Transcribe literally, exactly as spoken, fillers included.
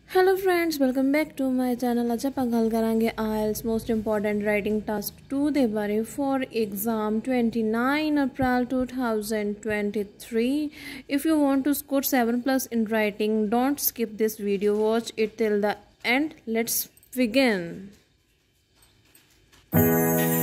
Hello friends welcome back to my channel. ਅੱਜ ਆਪਾਂ ਗੱਲ ਕਰਾਂਗੇ IELTS most important writing task two ਦੇ ਬਾਰੇ for exam twenty-nine April twenty twenty-three। if you want to score seven plus in writing, don't skip this video, watch it till the end. Let's begin.